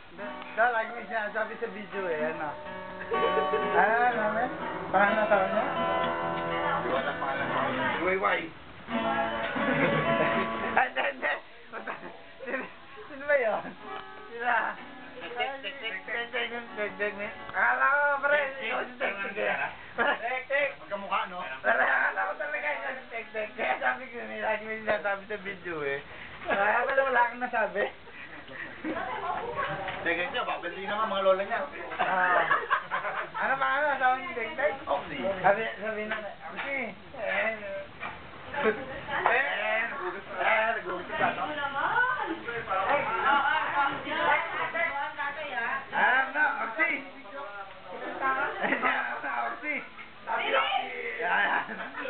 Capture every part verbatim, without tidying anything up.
Dahil lagi may sinasabi sa video eh, ano? Ah, namin? Parang natawa niya? Hindi ko alam pangalan ko. Iwayway. Ay, hindi, hindi. Sino ba yun? Sila. Akala ko, pre, ikaw si Tek-Tek eh. Tek-Tek! Magkamukha, no? Wala, akala ko talaga ikaw si Tek-Tek. Kaya sabi ko, may lagi may sinasabi sa video eh. Kaya pala wala kang nasabi. Tek-Tek niya, babali naman mga lola niya. Ah. Ano pa ano? Sabi ni Tek-Tek? Oxy. Sabi, sabi na, Oxy. Eh, Eh, nagugas na. Eh, nagugas na. no? alam na, Oxy. Oxy. Sabi Oxy. Ayan.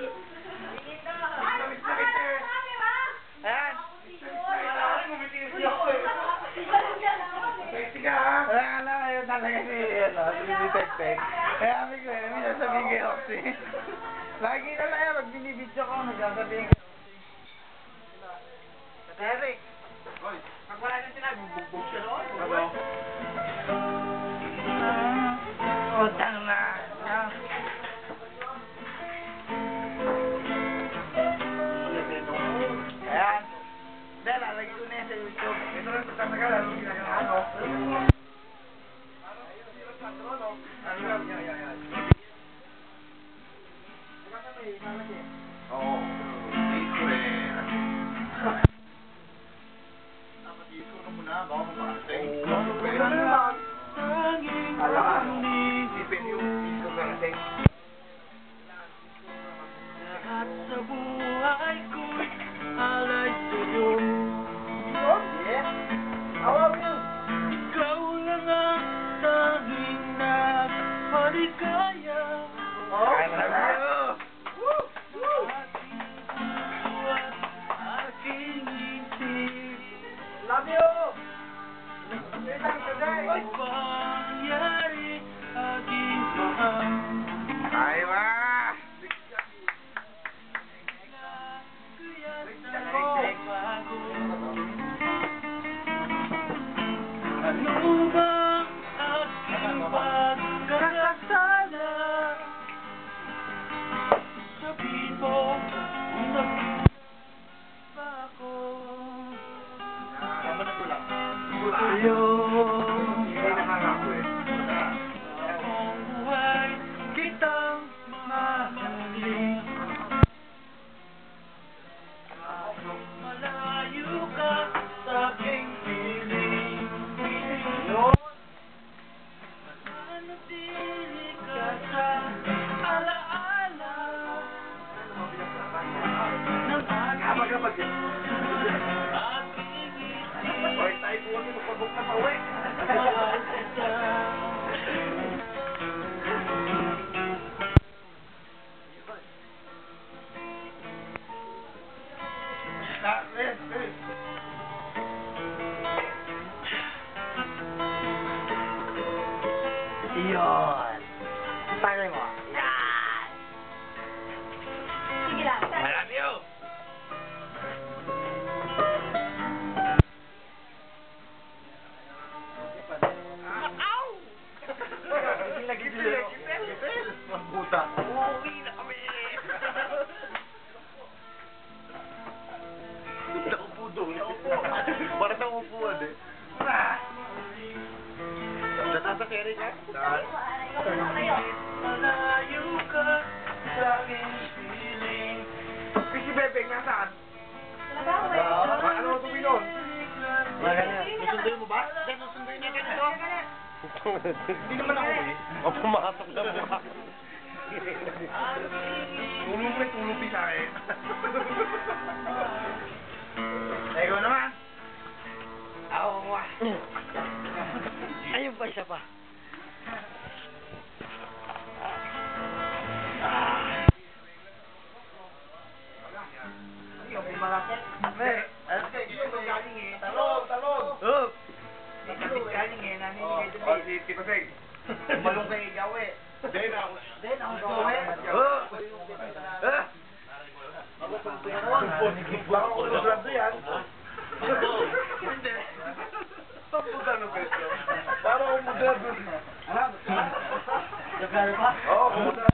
Ayan. Sexy ka, ha? Wala ka lang ngayon talaga si, ano, si Tek-Tek. Kaya kami ko, eh, may sasabihin kay Oxy. Lagi na lang yan, pag binibidyo ko, nagsasabihin kay Oxy. Eric. Hoy, pag wala nang sinabi, bugbog siya doon. Ano? Utang na. Ah. Ayan. Hindi, lalagay ko na yan sa YouTube. Ito rin sa tagal, ano ginagawa ko? Ano yan, yan, yan, yan. Oo. Disco eh. Dapat disco ka muna, bago mo parating. Alam mo, isipin yung disco parating. Lahat sa buhay ko'y alay sa'yo. Oh, yeah. How are you? Ikaw lang ang tanging nagpaligaya. Oh, I love you. Woo! Woo! Aking isip, Love you! Wait lang, today. pangyari aking mahal. Ay, wa! Kaya nagbago. Ano ba aking pagkakasala? Sabihin mo kung nag- ba ako Tama na tulak. Tulak. sa'yo. Hindi nakangako eh. Akong buhay kitang mamahalin. Malayo ka sa aking piling. Mananatili ka sa alaala ng Kapag kapag aking isip. Hoy, tayo po kami magpabok na pauwi. Mahal kita. Ah, eh, eh. Yun! Tagay mo. Yan! Sige lang. I love you. Lagi Gipil, gipil, gipil. Magbuta. Uuwi na kami! Naupo doon. Naupo. Parang naupuan eh. Natasaseri ka? Dahil? Malayo ka sa aking piling. Si Bebeng nasaan? Trabaho ba yun? Ah, ano ang tuminon? Maganda. Susunduin mo ba? Hindi, susunduin natin ito. Hindi naman ako eh. O pumasok na mukha. Tulong mo eh, tulong din sa akin. Ikaw naman. Ako kuha. Ayun pa, isa pa. Hindi, ano kayo, dito galing eh. Talog, talog. Oh! Dito galing eh, naninigay doon. Oh, si si Paseng. Malong kay Gawe. Hindi na ako. Hindi, ako gawe. Oh! Ah! Baka ko lang yan. Hindi. Pagputan ng peso. Ano? Nagkano pa? Oo, kumusta?